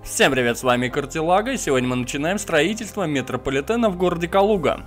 Всем привет, с вами Картилага, и сегодня мы начинаем строительство метрополитена в городе Калуга.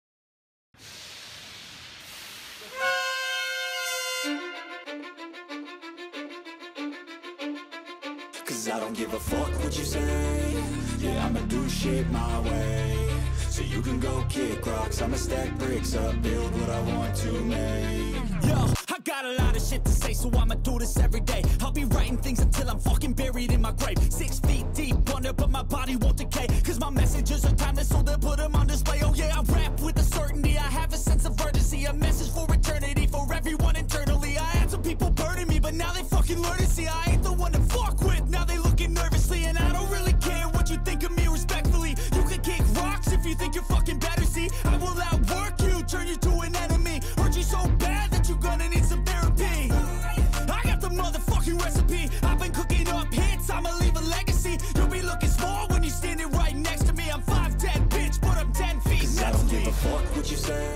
So you can go kick rocks, I'ma stack bricks up, build what I want to make. Yo, I got a lot of shit to say, so I'ma do this every day. I'll be writing things until I'm fucking buried in my grave. 6 feet deep under, but my body won't decay. Cause my messages are timeless, so they'll put them on display. Oh yeah, I rap with a certainty, I have a sense of urgency. A message for eternity, for everyone internally. I had some people burning me, but now they fucking learn to see I ain't the one to fuck with. Now they looking nervously, and I don't really care what you think of me respectfully. You can kick rocks if you think you're fucking better, see I will outwork you, turn you to an enemy. Hurt you so bad that you're gonna need some therapy. I got the motherfucking recipe, I've been cooking up hits, I'ma leave a legacy. You'll be looking small when you're standing right next to me. I'm 5'10", bitch, but I'm 10 feet next to me. I don't give a fuck what you say.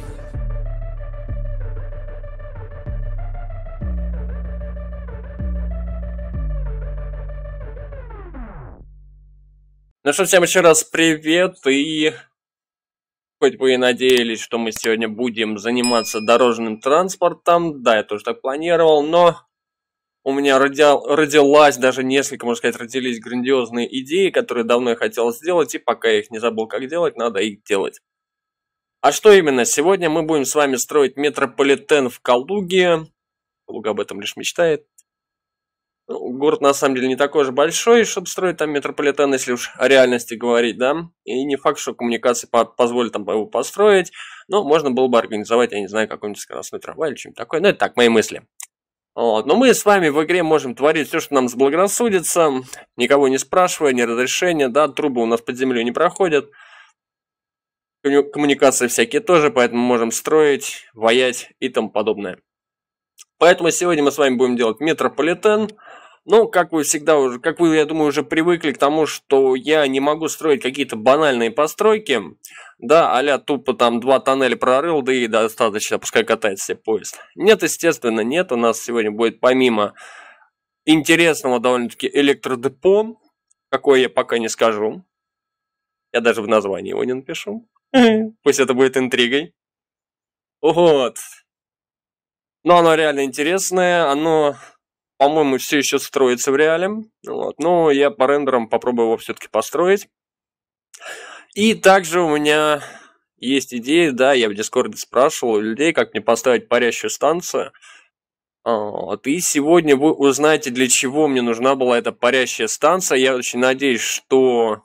Ну что, всем еще раз привет, и хоть вы и надеялись, что мы сегодня будем заниматься дорожным транспортом, да, я тоже так планировал, но у меня родилась, даже несколько, можно сказать, родились грандиозные идеи, которые давно я хотел сделать, и пока я их не забыл, как делать, надо их делать. А что именно? Сегодня мы будем с вами строить метрополитен в Калуге. Калуга об этом лишь мечтает. Город на самом деле не такой же большой, чтобы строить там метрополитен, если уж о реальности говорить, да. И не факт, что коммуникации позволят там его построить, но можно было бы организовать, я не знаю, какой-нибудь скоростной трамвай или что-нибудь такое. Ну, это так, мои мысли. Вот. Но мы с вами в игре можем творить все, что нам заблагорассудится, никого не спрашивая, ни разрешения, да, трубы у нас под землей не проходят, коммуникации всякие тоже, поэтому можем строить, ваять и тому подобное. Поэтому сегодня мы с вами будем делать метрополитен. Ну, как вы всегда уже, как вы, я думаю, уже привыкли к тому, что я не могу строить какие-то банальные постройки, да, а-ля тупо там 2 тоннеля прорыл, да и достаточно, пускай катается себе поезд. Нет, естественно, нет. У нас сегодня будет помимо интересного довольно-таки электродепо, какое я пока не скажу. Я даже в названии его не напишу. Пусть это будет интригой. Вот. Но оно реально интересное, оно, по-моему, все еще строится в реале. Вот. Но я по рендерам попробую его все-таки построить. И также у меня есть идея, да, я в Дискорде спрашивал у людей, как мне поставить парящую станцию. Вот. И сегодня вы узнаете, для чего мне нужна была эта парящая станция. Я очень надеюсь, что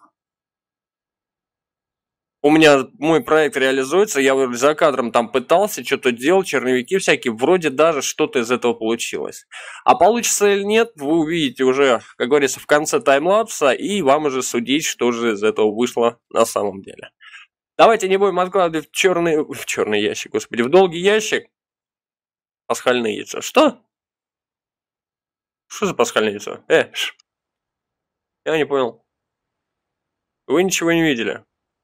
у меня мой проект реализуется, я за кадром там пытался, что-то делал, черновики всякие, вроде даже что-то из этого получилось. А получится или нет, вы увидите уже, как говорится, в конце таймлапса, и вам уже судить, что же из этого вышло на самом деле. Давайте не будем откладывать в черный ящик, господи, в долгий ящик. Пасхальное яйцо. Что? Что за пасхальное яйцо? Я не понял. Вы ничего не видели?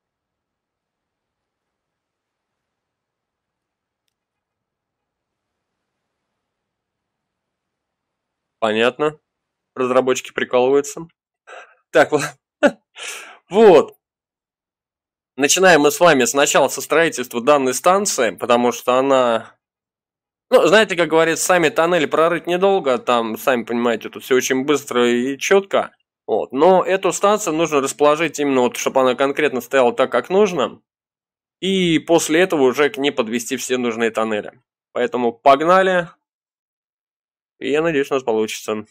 Понятно. Разработчики прикалываются. Так, вот. Начинаем мы с вами сначала со строительства данной станции, потому что она... Ну, знаете, как говорят, сами тоннели прорыть недолго, там, сами понимаете, тут все очень быстро и четко. Вот. Но эту станцию нужно расположить именно, вот, чтобы она конкретно стояла так, как нужно. И после этого уже к ней подвести все нужные тоннели. Поэтому погнали. И я надеюсь, у нас получится.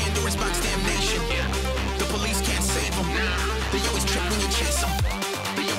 They always trip when you chase them. They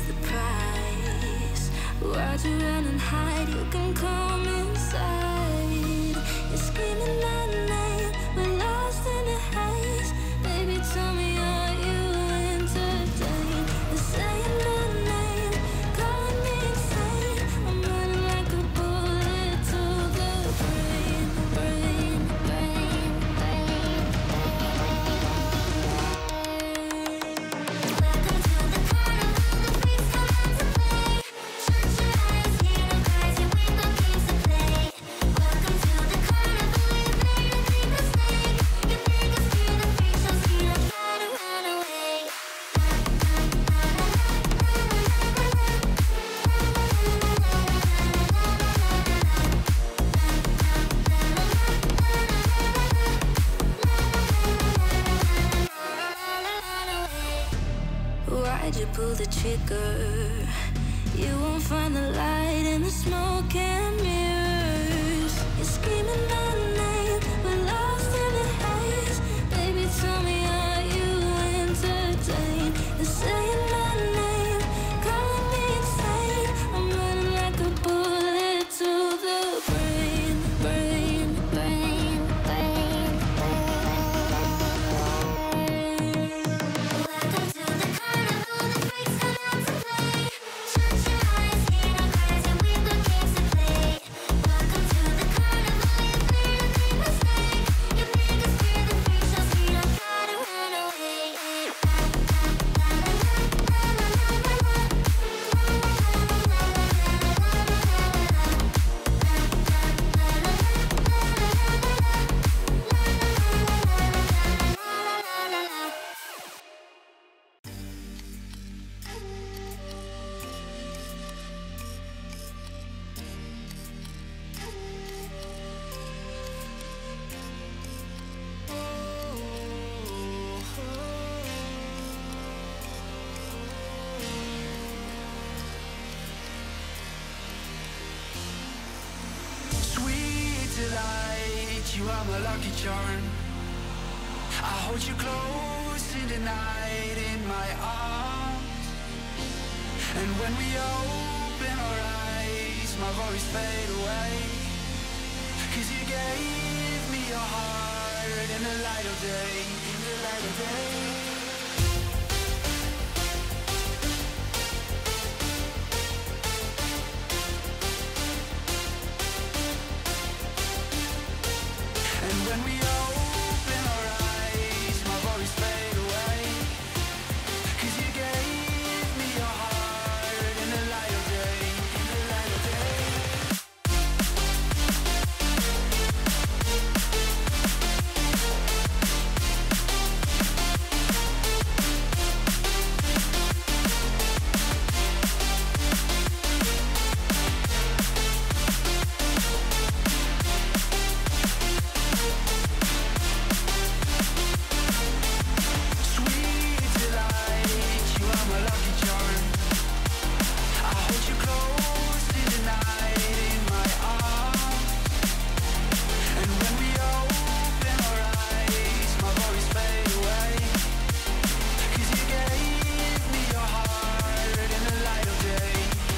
is the price. Why'd you run and hide? You can come inside. You're screaming my name, we're lost in the haze. Baby, tell me, are you entertained? You're saying my name, calling me insane. I'm running like a bullet to the brain, brain, brain, brain. Welcome to the carnival, the freaks come out to play. Shut your eyes, hear no cries, your window games to play. Welcome to the carnival, you made a big mistake. You make us feel the freak show, see don't try to run away. Why'd you pull the trigger? You won't find the light in the smoke and mirrors. You're screaming my name, we're lost in the haze. Baby, tell me, are you entertained? You're saying my name, calling me insane. I'm running like a bullet to the brain, brain, brain, brain, Welcome to the carnival, the freaks come out to play. Shut your eyes, hear no cries, your window games to play. Welcome to the carnival, you made a big mistake. You make us feel the freak show, see don't try to run away. Sweet delight, you are my lucky charm. I hold you close in the night in my arms. And when we open our eyes, my worries fade away. 'Cause you gave me your heart in the light of day, in the light of day. And when we open our eyes, my worries fade away. 'Cause you gave me your heart in the light of day, in the light of day. Sweet delight, you are my lucky charm. I hold you close in the night in my arms. And when we open our eyes, my worries fade away. 'Cause you gave me your heart in the light of day.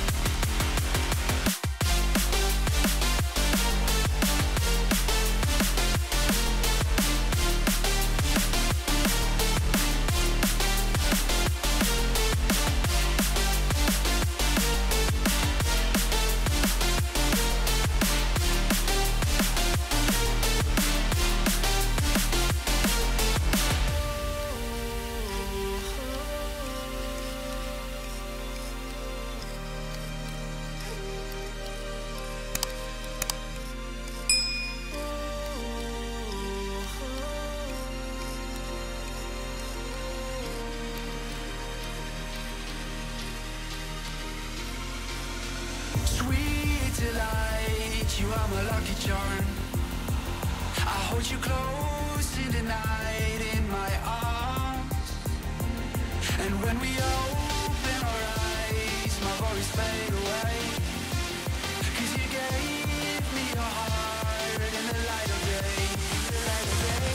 Sweet delight, you are my lucky charm. I hold you close in the night in my arms. And when we open our eyes, my worries fade away. 'Cause you gave me your heart in the light of day, in the light of day.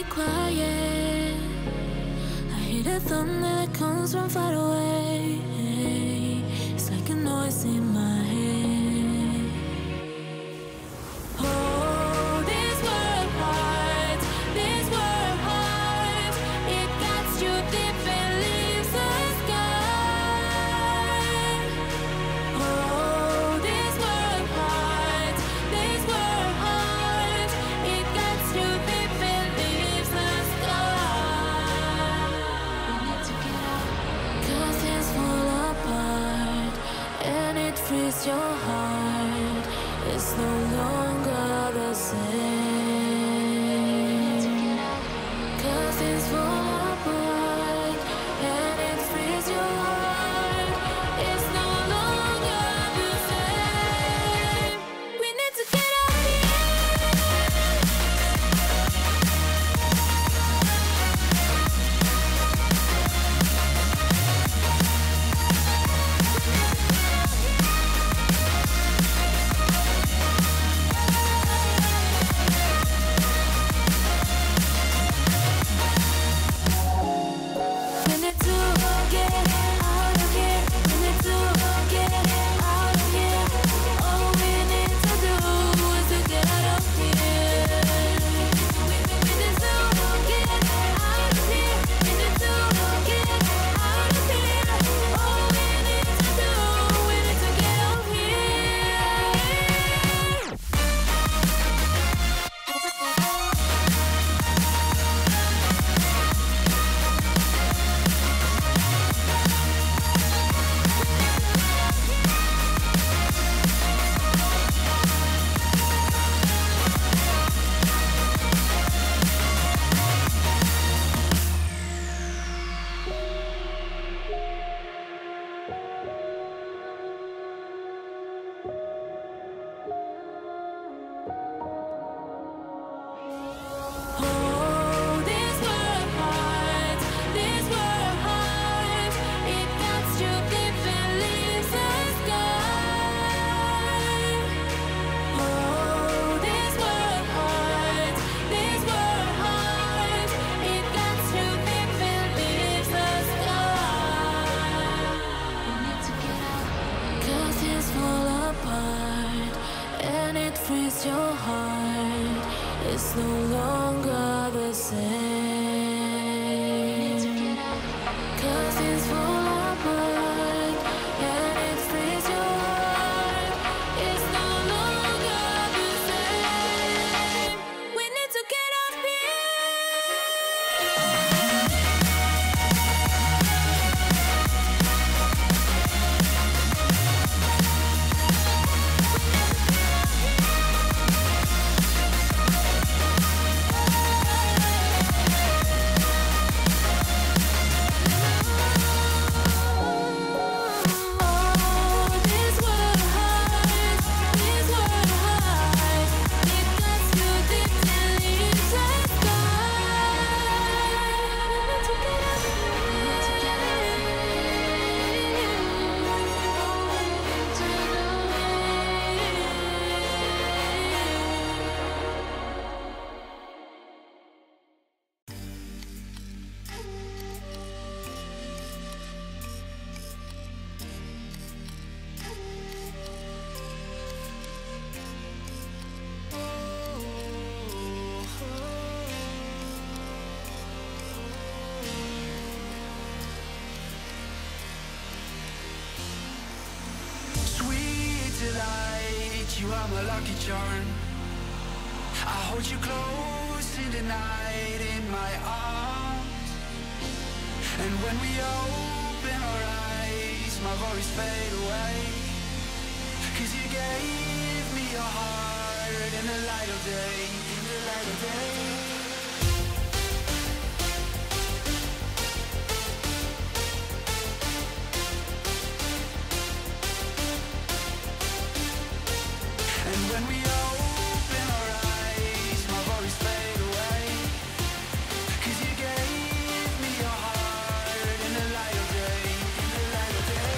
be quiet. I hear the thunder that comes from far away. It's like a noise in my head. Oh, this world hurts, this world hurts. It gets you deep and leaves the sky. Oh, this world hurts, this world hurts. It gets you deep and leaves the sky. We need to get out, 'cause things fall apart and it frees your heart. It's no longer the same. 'Cause things fall apart and it frees your heart. It's no longer the same. We need to get out of We need to get out of here. We need to get out of here. All we need to do is to get out of here. We need to get out of here. We need to get out of here. All we need to do, we need to get out of here. Oh, this world hurts, this world hurts. It gets you deep and leaves the sky. Oh, this world hurts, this world hurts. It gets you deep and leaves the sky. We need to get out, 'cause things fall apart and it frees your heart. It's no longer the same. 'Cause things fall apart and it frees your heart. It's no longer the same. We need to get out here. Sweet delight, you are my lucky charm. I hold you close in the night in my arms. And when we open our eyes, my worries fade away. 'Cause you gave me your heart in the light of day, in the light of day. And when we open our eyes, my worries fade away. 'Cause you gave me your heart in the light of day, in the light of day.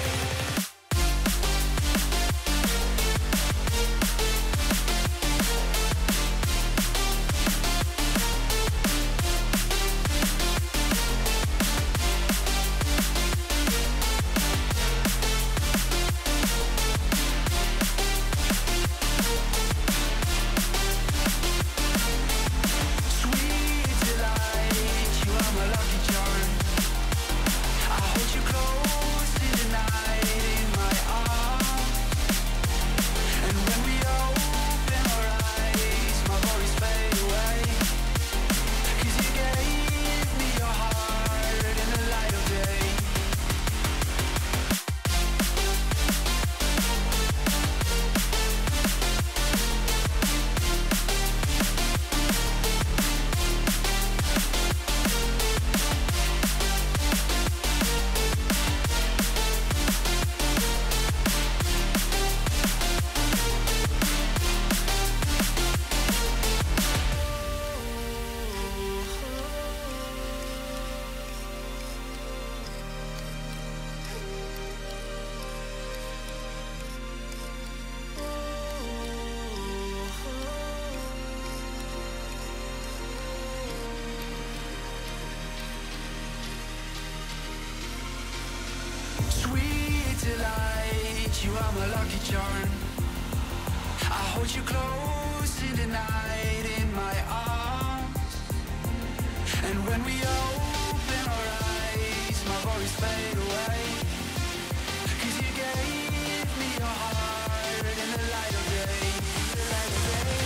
you are my lucky charm. I hold you close in the night in my arms. And when we open our eyes, my worries fade away. 'Cause you gave me your heart in the light of day, the light of day.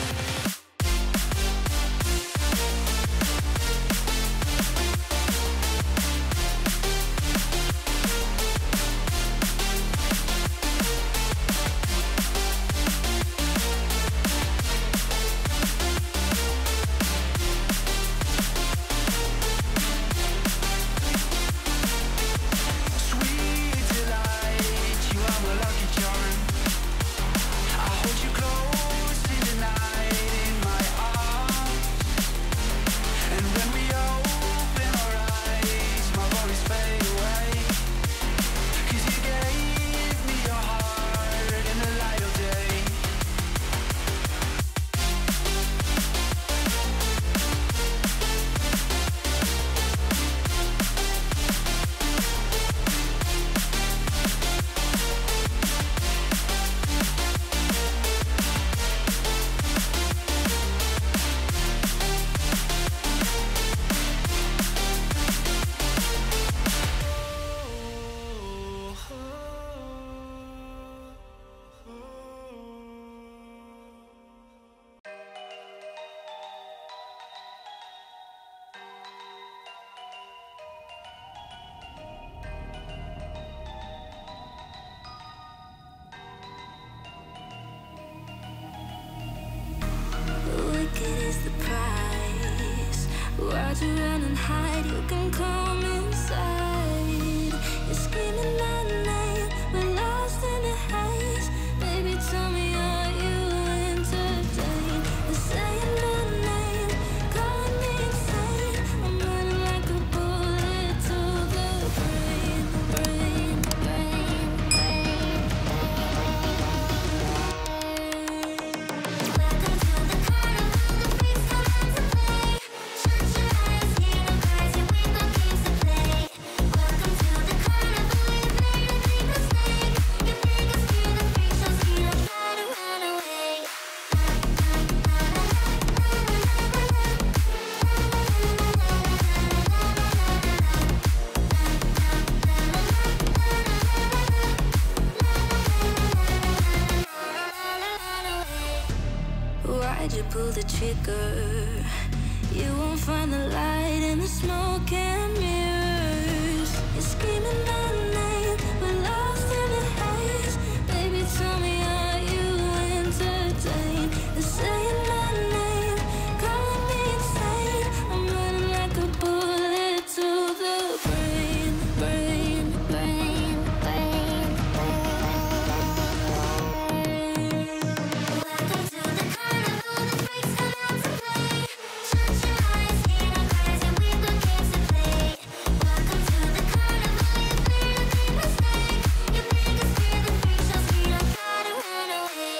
Wicked is the price. Why'd you run and hide? You can come inside. You're screaming my name. We're lost in the haze. Baby, tell me, are you entertained? You're saying my name, calling me insane. I'm running like a bullet to the brain, brain, brain, brain. Welcome to the carnival, the freaks come out to play. Shut your eyes, hear no cries, your window games to play. Welcome to the carnival, you made a big mistake. You make us feel the freak shows, we don't try to run away. Why'd you pull the trigger? You won't find the light in the smoke and mirrors. You're screaming my name, we're lost in the haze. Baby, tell me, are you entertained? You're saying my name, calling me insane. I'm running like a bullet to the brain, brain, brain, brain, Welcome to the carnival, the freaks come out to play. Shut your eyes, hear no cries, your window games to play. Welcome to the carnival, you made a big mistake. You make us feel the freak shows, we don't try to run away.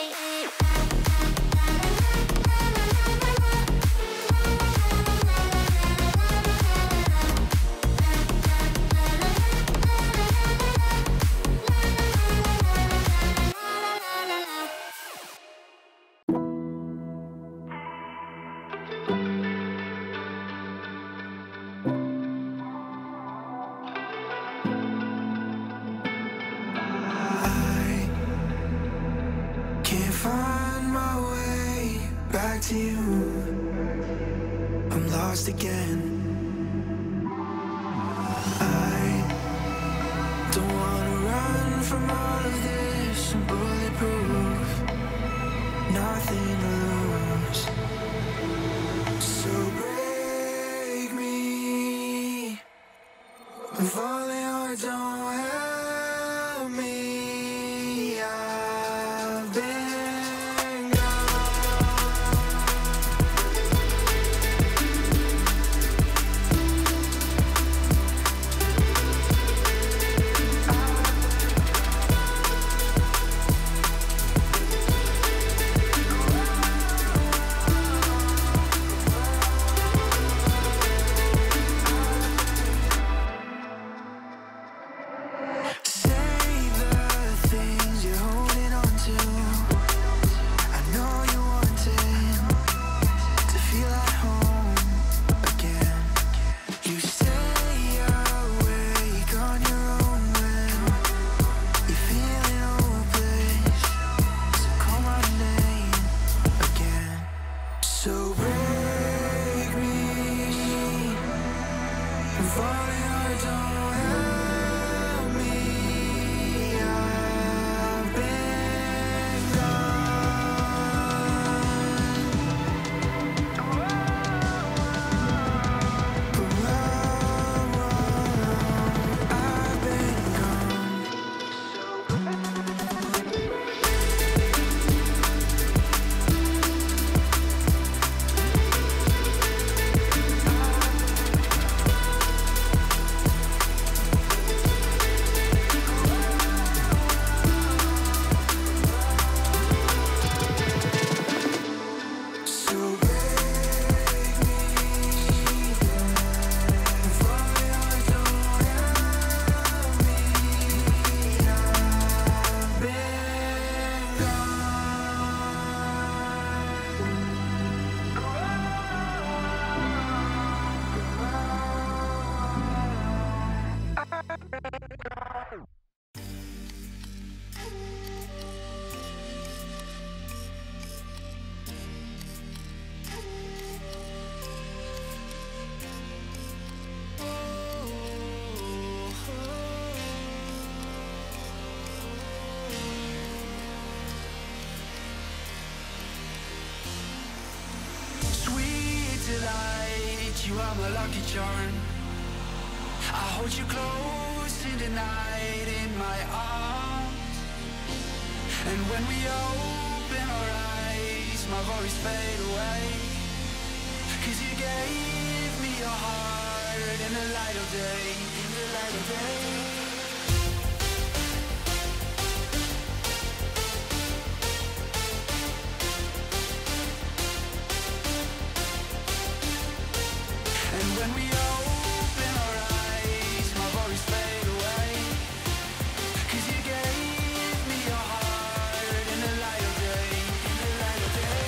Can't find my way back to you. I'm lost again. I don't wanna run from all of this. I'm bulletproof, nothing to lose. So break me. I'm falling hard, don't help me. I've been you are my lucky charm. I hold you close in the night in my arms. And when we open our eyes, my worries fade away. 'Cause you gave me your heart in the light of day, in the light of day. And when we open our eyes, my worries fade away. 'Cause you gave me your heart in the light of day, in the light of day.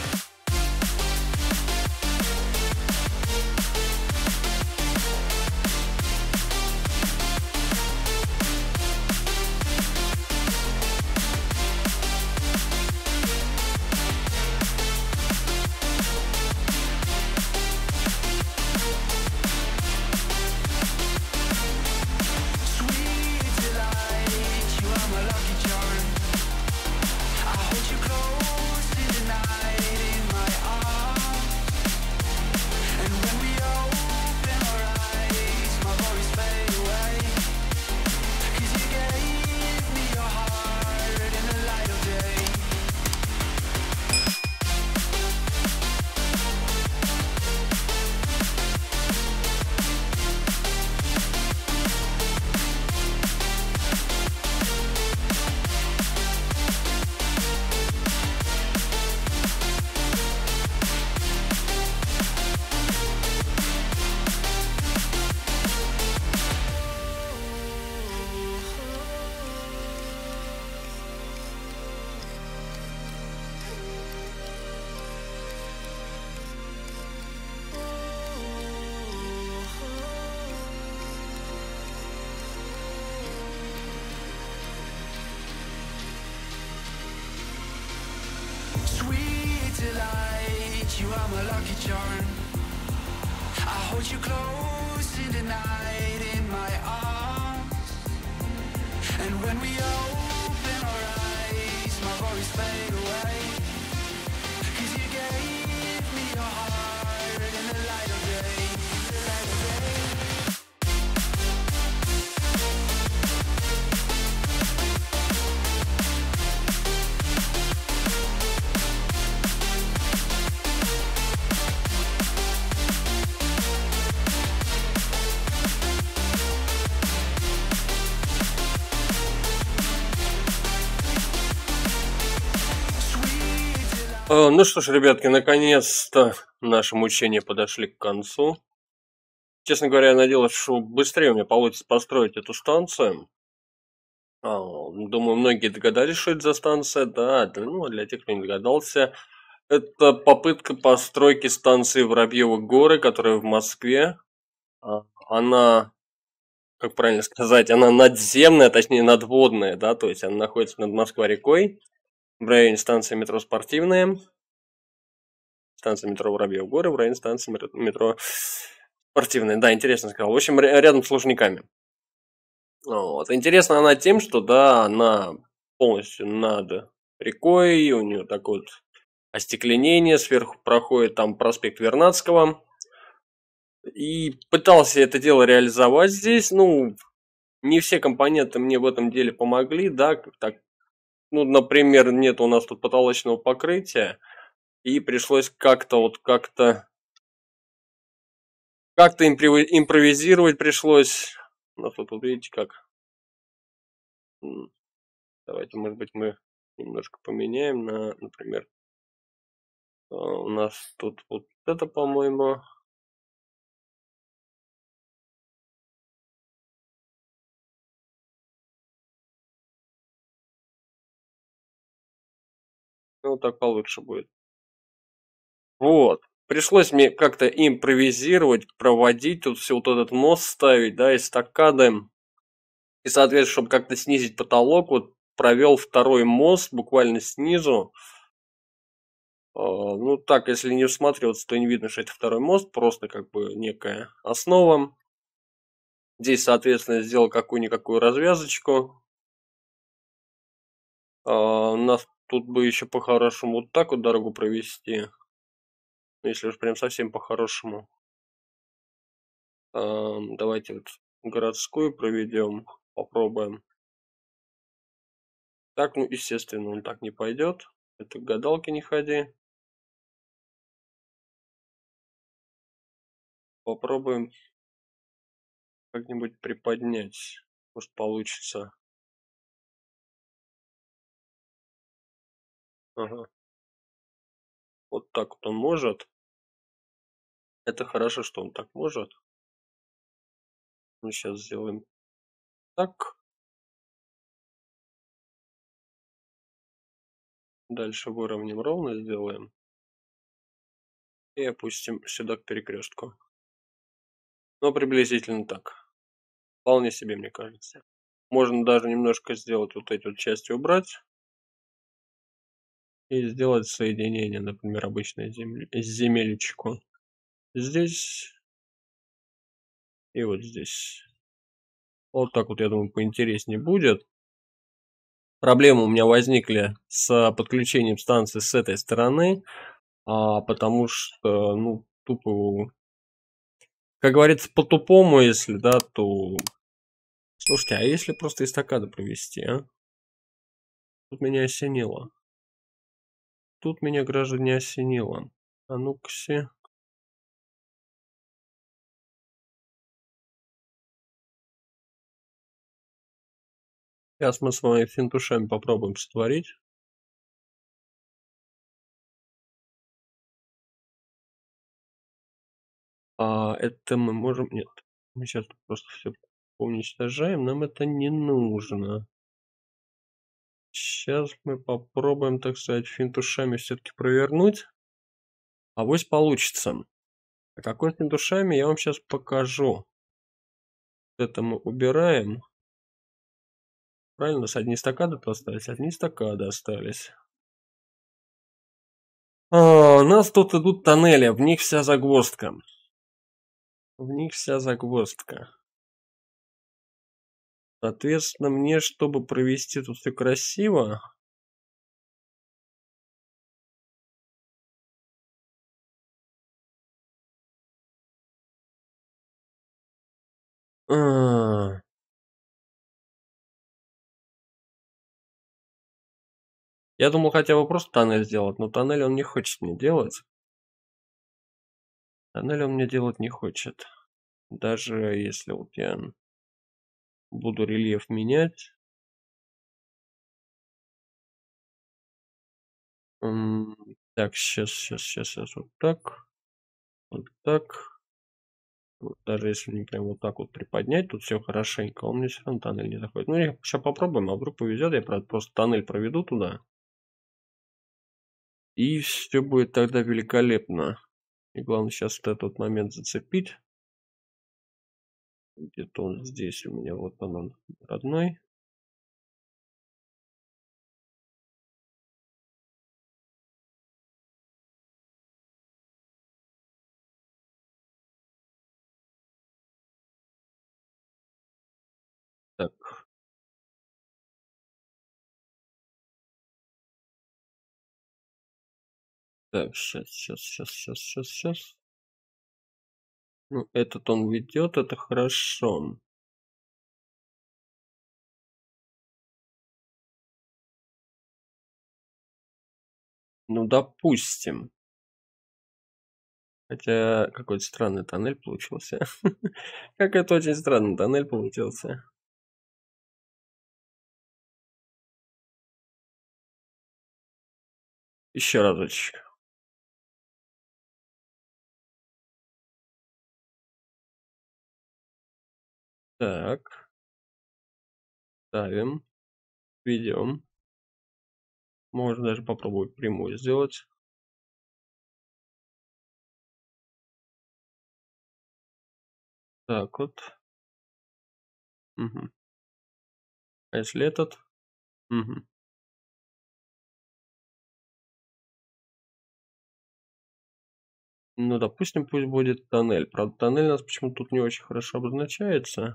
Sweet delight, you are my lucky charm. I hold you close in the night in my arms. And when we open our eyes, my worries fade away. 'Cause you gave me your heart in the light of day. Sweet delight, you are my lucky charm. I hold you close in the night in my arms. And when we open our eyes, my worries fade away. 'Cause you gave me your heart in the light of day, in the light of day. Ну что ж, ребятки, наконец-то наши мучения подошли к концу. Честно говоря, я надеялся, что быстрее у меня получится построить эту станцию. Думаю, многие догадались, что это за станция. Да, ну, для тех, кто не догадался, это попытка постройки станции Воробьевы горы, которая в Москве. Она, как правильно сказать, она надземная, точнее надводная, да, то есть она находится над Москва-рекой, в районе станции метро Спортивная, станция метро Воробьевы горы, в районе станции метро Спортивная. Да, интересно сказал. В общем, рядом с Лужниками. Вот. Интересна она тем, что, да, она полностью над рекой, у нее такое вот остекленение, сверху проходит там проспект Вернадского. И пытался это дело реализовать здесь, ну, не все компоненты мне в этом деле помогли, да, так, ну, например, нет у нас тут потолочного покрытия, и пришлось как-то импровизировать пришлось. У нас вот видите как. Давайте, может быть, мы немножко поменяем на, например, у нас тут вот это, по-моему. Ну, так получше будет. Вот. Пришлось мне как-то импровизировать, проводить, тут все вот этот мост ставить, да, эстакады. И, соответственно, чтобы как-то снизить потолок, вот провел второй мост буквально снизу. Ну, так, если не всматриваться, то не видно, что это второй мост, просто как бы некая основа. Здесь, соответственно, сделал какую-никакую развязочку. У нас тут бы еще по-хорошему вот так вот дорогу провести. Если уж прям совсем по-хорошему. Давайте вот городскую проведем, попробуем. Так, ну, естественно, он так не пойдет. Это к гадалке не ходи. Попробуем как-нибудь приподнять. Может, получится. Ага. Вот так вот он может. Это хорошо, что он так может. Мы сейчас сделаем так. Дальше выровняем ровно, сделаем. И опустим сюда к перекрестку. Ну, приблизительно так. Вполне себе, мне кажется. Можно даже немножко сделать вот эти вот части убрать. И сделать соединение, например, обычной земелечку. Здесь и вот здесь. Вот так вот, я думаю, поинтереснее будет. Проблемы у меня возникли с подключением станции с этой стороны, потому что, ну, тупо, как говорится, по-тупому, если, да, то... Слушайте, а если просто эстакаду провести, а? Тут меня осенило. Тут меня, граждане, осенило. А ну-ка все. Сейчас мы с вами финтушами попробуем сотворить. Это мы можем... Нет. Мы сейчас просто все уничтожаем. Нам это не нужно. Сейчас мы попробуем, так сказать, финтушами все-таки провернуть. Авось получится. А какой финтушами, я вам сейчас покажу. Это мы убираем. Правильно, с одни стакады-то остались, одни стакады остались. У нас тут идут тоннели, в них вся загвоздка. В них вся загвоздка. Соответственно, мне, чтобы провести тут все красиво... Я думал хотя бы просто тоннель сделать, но тоннель он не хочет мне делать. Тоннель он мне делать не хочет. Даже если вот я буду рельеф менять. Так, сейчас. Вот так. Вот так. Вот даже если не прям вот так вот приподнять, тут все хорошенько, он мне все равно тоннель не заходит. Ну, сейчас попробуем, а вдруг повезет, я просто тоннель проведу туда. И все будет тогда великолепно. И главное сейчас вот этот момент зацепить. Где-то он здесь у меня, вот он родной. Так. Так, сейчас. Ну, этот он ведет, это хорошо. Ну, допустим. Хотя какой-то странный тоннель получился. Какой-то очень странный тоннель получился. Еще разочек. Так. Ставим. Ведем. Можно даже попробовать прямую сделать. Так вот. Угу. А если этот? Угу. Ну, допустим, пусть будет тоннель. Правда, тоннель у нас почему-то тут не очень хорошо обозначается.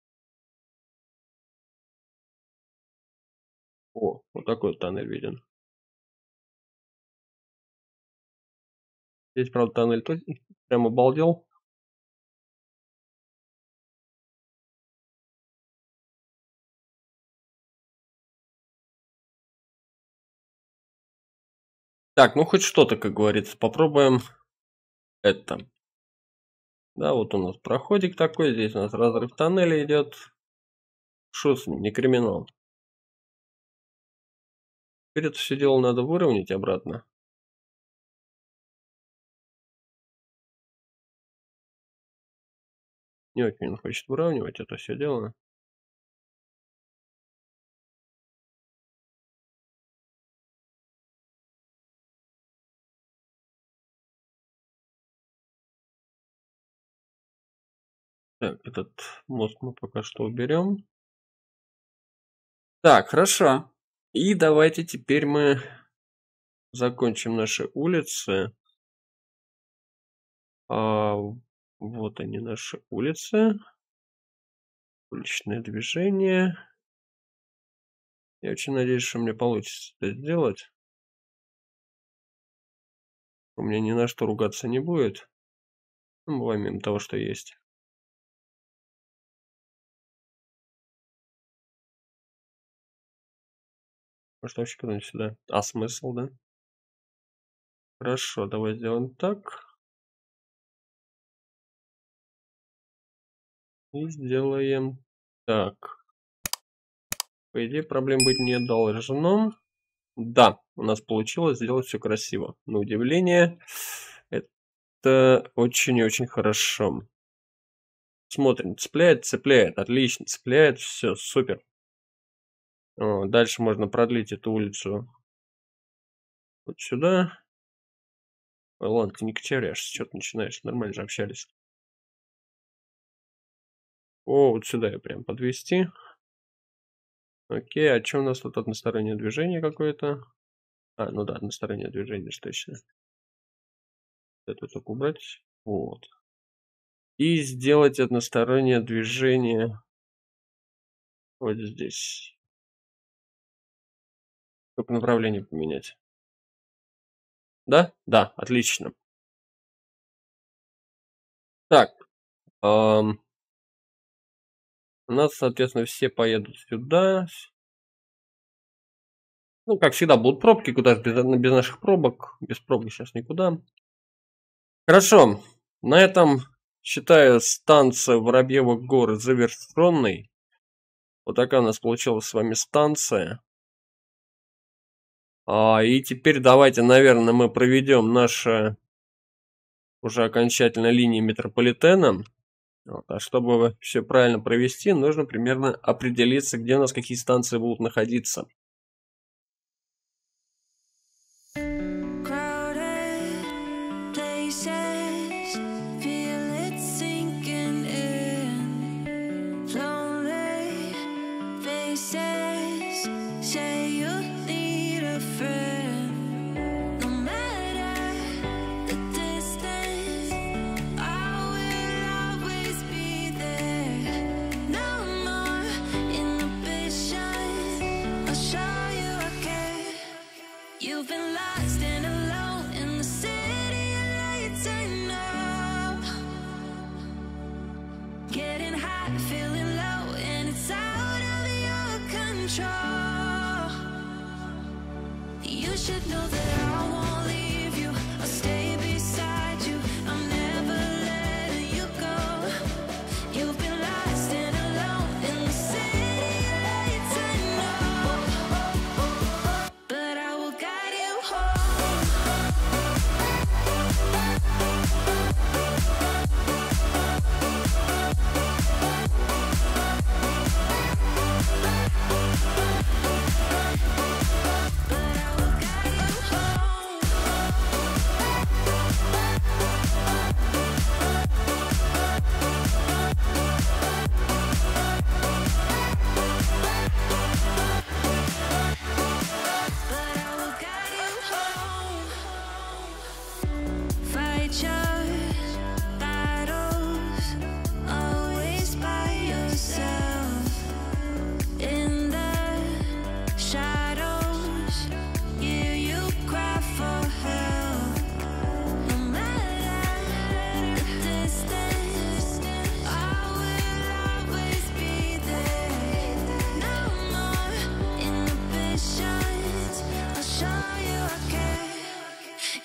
О, вот такой вот тоннель виден. Здесь, правда, тоннель прям обалдел. Так, ну хоть что-то, как говорится. Попробуем это. Да, вот у нас проходик такой. Здесь у нас разрыв тоннеля идет. Шо с ним, не криминал. Теперь это все дело надо выровнять обратно. Не очень он хочет выравнивать это все дело. Так, этот мост мы пока что уберем. Так, хорошо. И давайте теперь мы закончим наши улицы. Вот они, наши улицы. Уличное движение. Я очень надеюсь, что мне получится это сделать. У меня ни на что ругаться не будет. Ну, бываем мимо того, что есть. Может, вообще куда-нибудь сюда? А смысл, да? Хорошо, давай сделаем так. И сделаем так. По идее, проблем быть не должно. Да, у нас получилось сделать все красиво. На удивление, это очень и очень хорошо. Смотрим, цепляет, цепляет, отлично, цепляет, все, супер. Дальше можно продлить эту улицу вот сюда. Ой, ладно, ты не кочевряешься, что ты начинаешь, нормально же общались. О, вот сюда я прям подвести. Окей, а что у нас тут одностороннее движение какое-то? А, ну да, одностороннее движение, что точно. Это только убрать. Вот. И сделать одностороннее движение вот здесь. Только направление поменять. Да? Да, отлично. Так. У нас, соответственно, все поедут сюда. Ну, как всегда, будут пробки, куда же без наших пробок. Без пробок сейчас никуда. Хорошо. На этом, считаю, станция Воробьевых гор завершенной. Вот такая у нас получилась с вами станция. И теперь давайте, наверное, мы проведем наши уже окончательно линии метрополитена. А чтобы все правильно провести, нужно примерно определиться, где у нас какие станции будут находиться.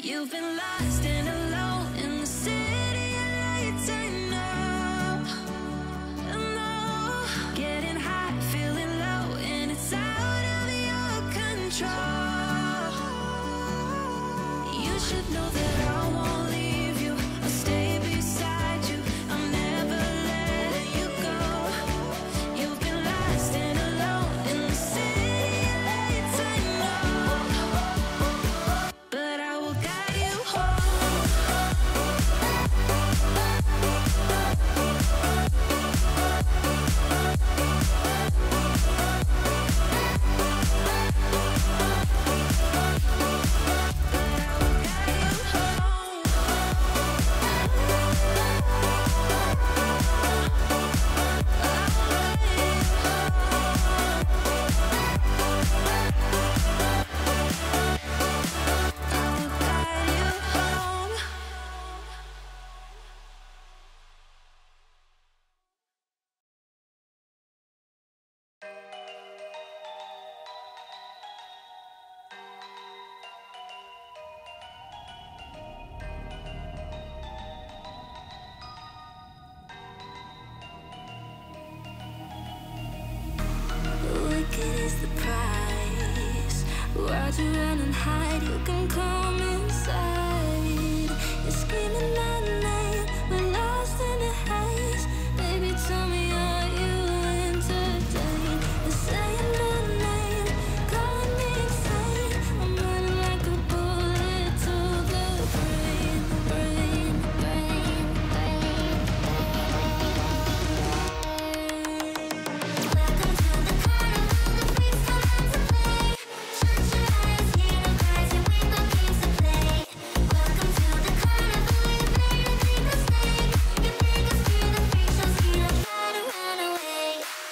You've been lost and alone in the city of lights. I know, getting high, feeling low, and it's out of your control. You should know that I won't leave you. I'll stay beside you. I'm never letting you go. You've been lost and alone in the city of lights. I know, but I will guide you home. Wicked is the price. Why'd you run and hide? You can come inside. You're screaming my name. We're lost in the haze. Baby, tell me, are you entertained? You're saying my name, calling me insane. I'm running like a bullet to the brain, brain, brain, brain. Welcome to the carnival, the freaks come out to play. Shut your eyes, hear no cries, and we got games to play. Welcome to the carnival, you made a big mistake. You make us feel the freak show, ski, don't try to run away.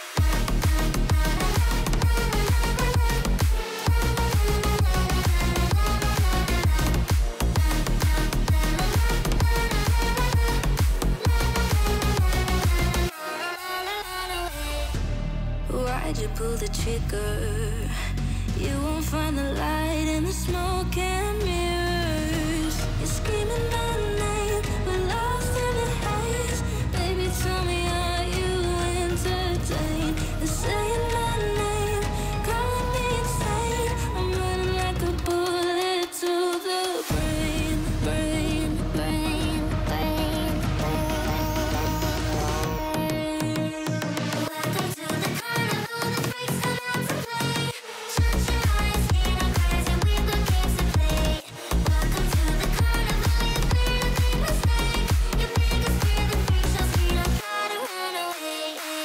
Why'd you pull the trigger? You won't find the light in the smoke and mirrors. You're screaming my name, we're lost in the haze. Baby, tell me, are you entertained? You're saying my name, calling me insane. I'm running like a bullet to the brain, brain, brain, brain, Welcome to the carnival, the freaks come out to play. Shut your eyes, hear no cries, and we've got games to play. Welcome to the carnival, you made a big mistake. You make us feel the freak show, ski, don't try to run away.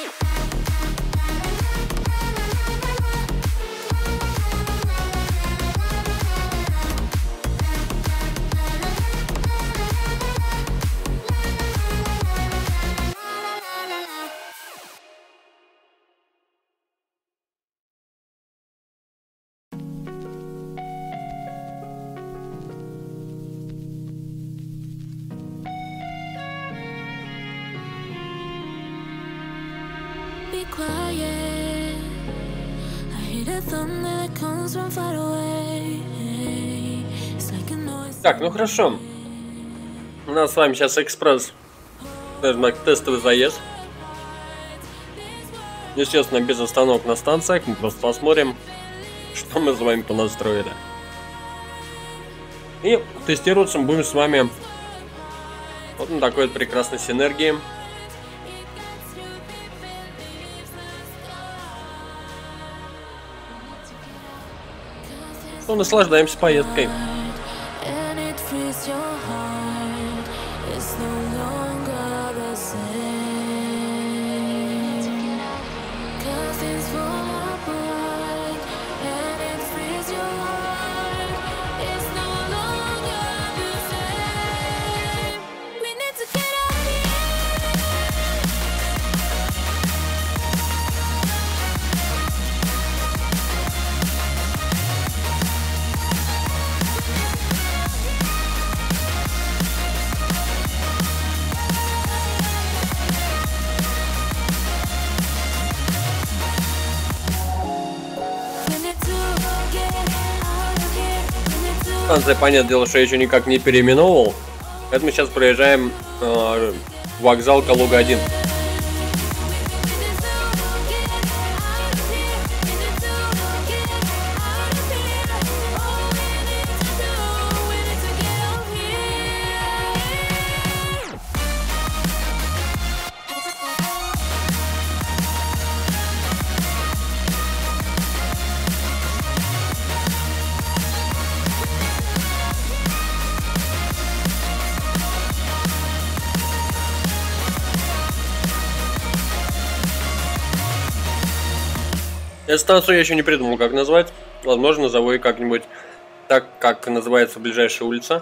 Be quiet. I hear the thunder that comes from far away. It's like a noise. Так, ну хорошо. У нас с вами сейчас экспресс, скажем так, тестовый заезд. Естественно, без остановок на станциях. Мы просто посмотрим, что мы с вами понастроили. И тестироваться мы будем с вами вот на такой вот прекрасной синергии. Ну, наслаждаемся поездкой. And it frees your heart. It's no longer the same. 'Cause things fall apart. And it frees your heart. It's no longer the same. We need to get out of here. станция, понятное дело, что я еще никак не переименовал. Поэтому сейчас проезжаем вокзал Калуга-1. Эту станцию я еще не придумал, как назвать. Возможно, назову ее как-нибудь так, как называется ближайшая улица.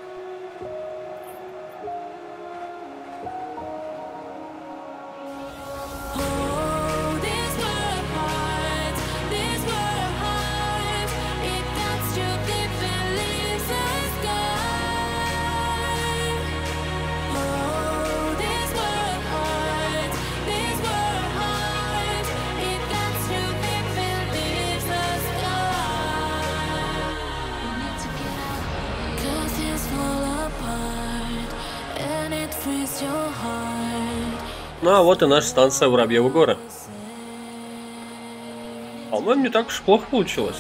Ну а вот и наша станция Воробьевы горы. По-моему, не так уж плохо получилось.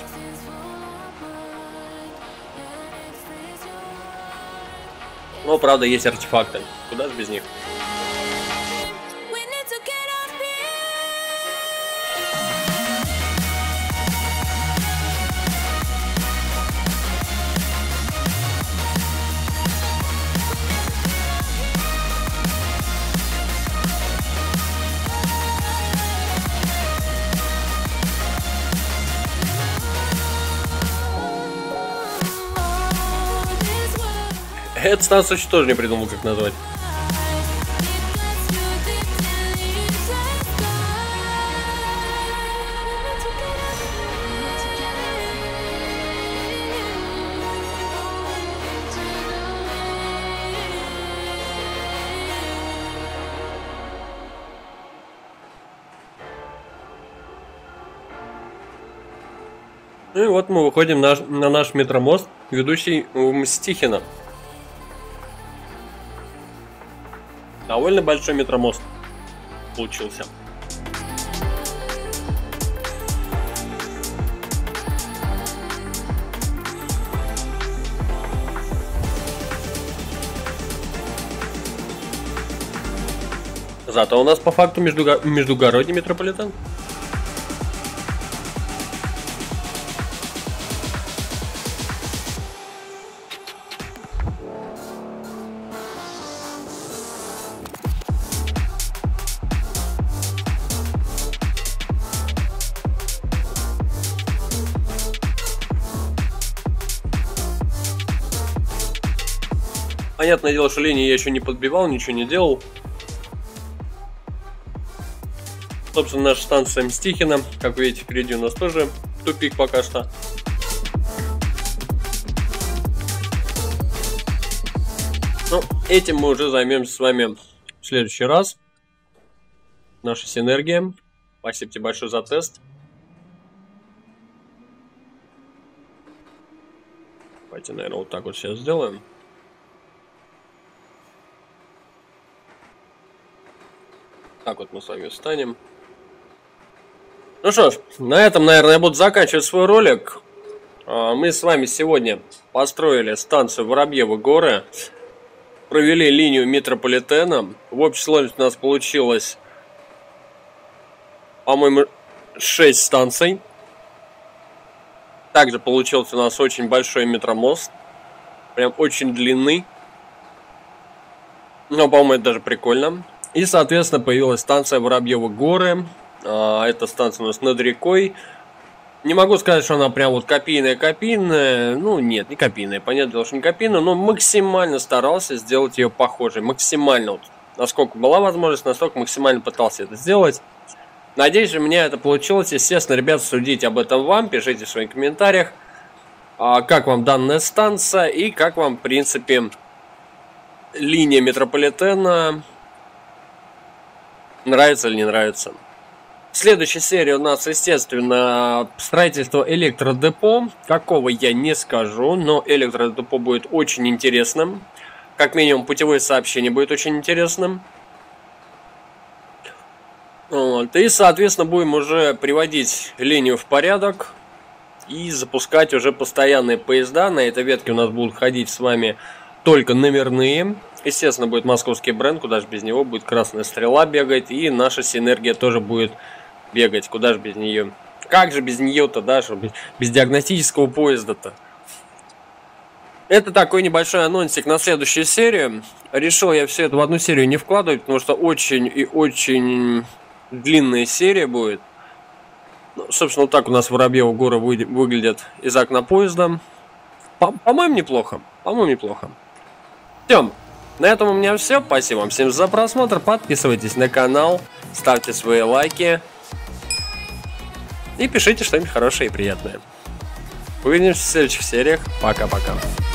Но, правда, есть артефакты. Куда же без них? Эту станцию еще тоже не придумал, как назвать. Ну и вот мы выходим на наш метромост, ведущий в Мстихино. Довольно большой метромост получился. Зато у нас по факту междугородний метрополитен. Понятное дело, что линии я еще не подбивал, ничего не делал. Собственно, наша станция Мстихино, как вы видите, впереди у нас тоже тупик пока что. Ну, этим мы уже займемся с вами в следующий раз. Наша синергия. Спасибо тебе большое за тест. Давайте, наверное, вот так вот сейчас сделаем. Так вот мы с вами встанем. Ну что ж, на этом, наверное, я буду заканчивать свой ролик. Мы с вами сегодня построили станцию Воробьевы горы. Провели линию метрополитена. В общей сложности у нас получилось, по-моему, 6 станций. Также получился у нас очень большой метромост. Прям очень длинный. Но, по-моему, это даже прикольно. И, соответственно, появилась станция Воробьевы горы. Эта станция у нас над рекой. Не могу сказать, что она прям вот копийная. Ну, нет, не копийная. Понятное дело, что не копийная, но максимально старался сделать ее похожей. Максимально. Вот, насколько была возможность, настолько максимально пытался это сделать. Надеюсь, у меня это получилось. Естественно, ребят, судите об этом вам. Пишите в своих комментариях, как вам данная станция и как вам, в принципе, линия метрополитена. Нравится или не нравится. Следующая серия у нас, естественно, строительство электродепо. Какого я не скажу, но электродепо будет очень интересным. Как минимум, путевое сообщение будет очень интересным. Вот. И, соответственно, будем уже приводить линию в порядок и запускать уже постоянные поезда. На этой ветке у нас будут ходить с вами только номерные. Естественно, будет московский бренд, куда же без него, будет красная стрела бегать, и наша синергия тоже будет бегать, куда же без нее. Как же без нее-то, да, без диагностического поезда-то. Это такой небольшой анонсик на следующую серию. Решил я все это в одну серию не вкладывать, потому что очень и очень длинная серия будет. Ну, собственно, вот так у нас Воробьевы горы выглядят из окна поезда. По-моему, неплохо. По-моему, неплохо. Все. На этом у меня все. Спасибо вам всем за просмотр. Подписывайтесь на канал, ставьте свои лайки и пишите что-нибудь хорошее и приятное. Увидимся в следующих сериях. Пока-пока.